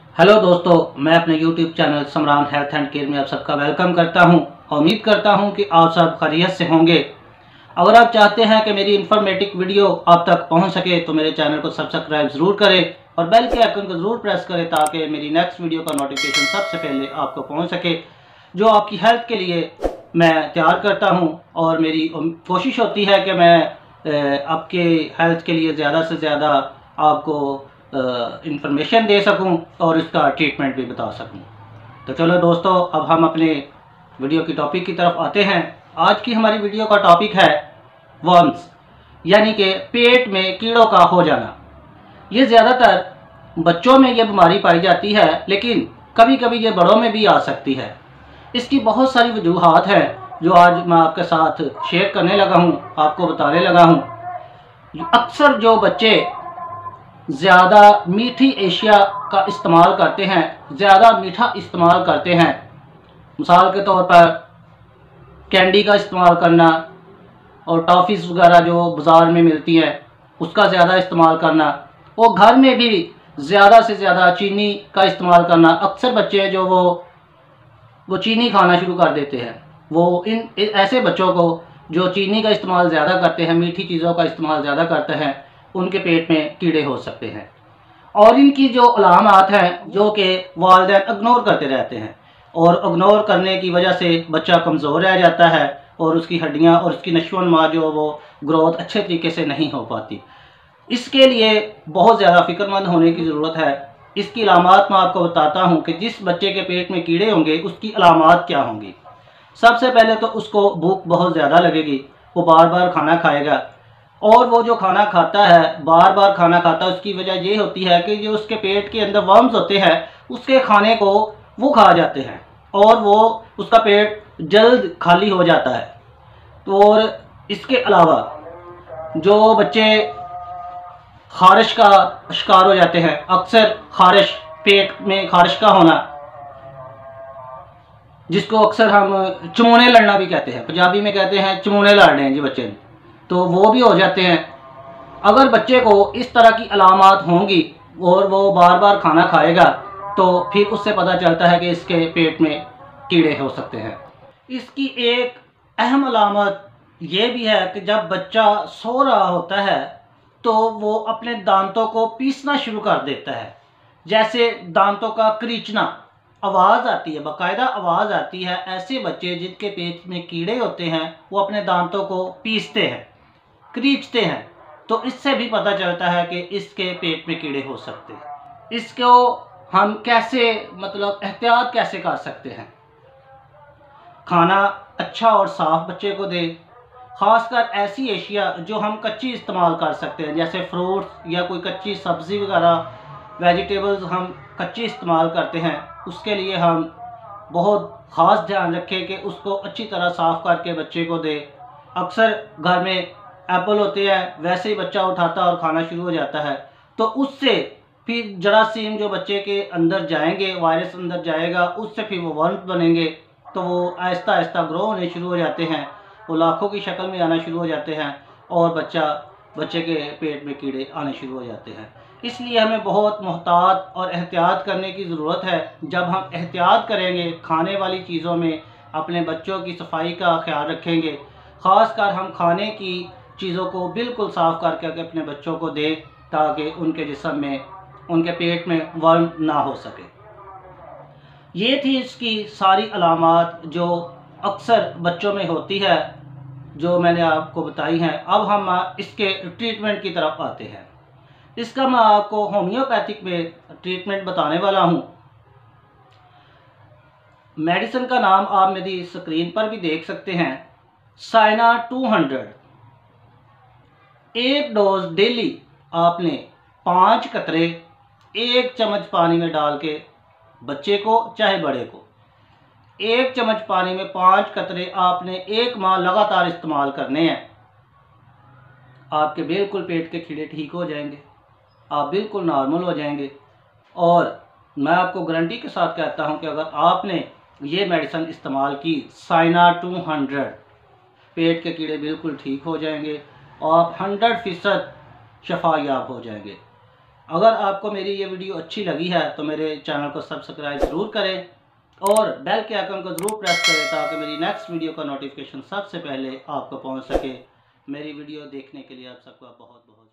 Hello दोस्तों, मैं अपने YouTube channel Samran health and care में आप सबका वेलकम करता हूं। उम्मीद करता हूं कि आप सब खैरियत से होंगे। अगर आप चाहते हैं कि मेरी इन्फॉर्मेटिव वीडियो आप तक पहुंच सके तो मेरे चैनल को सब्सक्राइब ज़रूर करें और बेल के आइकन को ज़रूर प्रेस करें ताकि मेरी नेक्स्ट वीडियो का नोटिफिकेशन सबसे पहले आपको पहुँच सके, जो आपकी हेल्थ के लिए मैं तैयार करता हूँ। और मेरी कोशिश होती है कि मैं आपके हेल्थ के लिए ज़्यादा से ज़्यादा आपको इंफॉर्मेशन दे सकूं और इसका ट्रीटमेंट भी बता सकूं। तो चलो दोस्तों, अब हम अपने वीडियो की टॉपिक की तरफ आते हैं। आज की हमारी वीडियो का टॉपिक है वर्म्स, यानी कि पेट में कीड़ों का हो जाना। ये ज़्यादातर बच्चों में ये बीमारी पाई जाती है, लेकिन कभी कभी ये बड़ों में भी आ सकती है। इसकी बहुत सारी वजूहात हैं जो आज मैं आपके साथ शेयर करने लगा हूँ, आपको बताने लगा हूँ। अक्सर जो बच्चे ज़्यादा मीठी एशिया का इस्तेमाल करते हैं, ज़्यादा मीठा इस्तेमाल करते हैं, मिसाल के तौर पर कैंडी का इस्तेमाल करना और टॉफ़ीज़ वगैरह जो बाज़ार में मिलती हैं उसका ज़्यादा इस्तेमाल करना, और घर में भी ज़्यादा से ज़्यादा चीनी का इस्तेमाल करना। अक्सर बच्चे जो वो चीनी खाना शुरू कर देते हैं। वो इन ऐसे बच्चों को जो चीनी का इस्तेमाल ज़्यादा करते हैं, मीठी चीज़ों का इस्तेमाल ज़्यादा करते हैं, उनके पेट में कीड़े हो सकते हैं। और इनकी जो अलामात हैं जो कि वालिदैन इग्नोर करते रहते हैं, और इग्नोर करने की वजह से बच्चा कमज़ोर रह जाता है और उसकी हड्डियां और उसकी नशोनुमा जो वो ग्रोथ अच्छे तरीके से नहीं हो पाती। इसके लिए बहुत ज़्यादा फ़िक्रमंद होने की ज़रूरत है। इसकी अलामात मैं आपको बताता हूँ कि जिस बच्चे के पेट में कीड़े होंगे उसकी अलामात क्या होंगी। सबसे पहले तो उसको भूख बहुत ज़्यादा लगेगी, वो बार बार खाना खाएगा, और वो जो खाना खाता है बार बार खाना खाता है, उसकी वजह ये होती है कि जो उसके पेट के अंदर वर्म्स होते हैं उसके खाने को वो खा जाते हैं और वो उसका पेट जल्द खाली हो जाता है। तो और इसके अलावा जो बच्चे खारिश का शिकार हो जाते हैं, अक्सर खारिश, पेट में खारिश का होना, जिसको अक्सर हम चमोने लड़ना भी कहते हैं, पंजाबी में कहते हैं चमोने लड़ रहे हैं जी बच्चे, तो वो भी हो जाते हैं। अगर बच्चे को इस तरह की अलामात होंगी और वो बार बार खाना खाएगा तो फिर उससे पता चलता है कि इसके पेट में कीड़े हो सकते हैं। इसकी एक अहम अलामत ये भी है कि जब बच्चा सो रहा होता है तो वो अपने दांतों को पीसना शुरू कर देता है। जैसे दांतों का क्रीचना, आवाज़ आती है, बाकायदा आवाज़ आती है। ऐसे बच्चे जिनके पेट में कीड़े होते हैं वो अपने दांतों को पीसते हैं, क्रीचते हैं, तो इससे भी पता चलता है कि इसके पेट में कीड़े हो सकते हैं। इसको हम कैसे एहतियात कैसे कर सकते हैं? खाना अच्छा और साफ़ बच्चे को दें, ख़ासकर ऐसी एशिया जो हम कच्ची इस्तेमाल कर सकते हैं, जैसे फ्रूट्स या कोई कच्ची सब्ज़ी वगैरह, वेजिटेबल्स हम कच्ची इस्तेमाल करते हैं, उसके लिए हम बहुत ख़ास ध्यान रखें कि उसको अच्छी तरह साफ़ करके बच्चे को दें। अक्सर घर में एप्पल होते हैं, वैसे ही बच्चा उठाता और खाना शुरू हो जाता है, तो उससे फिर जरासीम जो बच्चे के अंदर जाएंगे, वायरस अंदर जाएगा, उससे फिर वो वर्म्स बनेंगे, तो वो आहिस्ता आहिस्ता ग्रो होने शुरू हो जाते हैं, वो लाखों की शक्ल में आना शुरू हो जाते हैं और बच्चे के पेट में कीड़े आने शुरू हो जाते हैं। इसलिए हमें बहुत मोहतात और एहतियात करने की ज़रूरत है। जब हम एहतियात करेंगे, खाने वाली चीज़ों में अपने बच्चों की सफाई का ख्याल रखेंगे, ख़ासकर हम खाने की चीज़ों को बिल्कुल साफ़ करके अपने बच्चों को दें ताकि उनके जिस्म में, उनके पेट में वर्म ना हो सके। ये थी इसकी सारी अलामात जो अक्सर बच्चों में होती है, जो मैंने आपको बताई हैं। अब हम इसके ट्रीटमेंट की तरफ आते हैं। इसका मैं आपको होम्योपैथिक में ट्रीटमेंट बताने वाला हूँ। मेडिसिन का नाम आप मेरी स्क्रीन पर भी देख सकते हैं, साइना 200। एक डोज डेली आपने 5 कतरे 1 चम्मच पानी में डाल के बच्चे को चाहे बड़े को 1 चम्मच पानी में 5 कतरे आपने 1 माह लगातार इस्तेमाल करने हैं। आपके बिल्कुल पेट के कीड़े ठीक हो जाएंगे, आप बिल्कुल नॉर्मल हो जाएंगे। और मैं आपको गारंटी के साथ कहता हूं कि अगर आपने ये मेडिसिन इस्तेमाल की, साइना 200, पेट के कीड़े बिल्कुल ठीक हो जाएंगे और आप 100% शफायाब हो जाएंगे। अगर आपको मेरी ये वीडियो अच्छी लगी है तो मेरे चैनल को सब्सक्राइब ज़रूर करें और बेल के आइकन को ज़रूर प्रेस करें ताकि मेरी नेक्स्ट वीडियो का नोटिफिकेशन सबसे पहले आपको पहुंच सके। मेरी वीडियो देखने के लिए आप सबका बहुत बहुत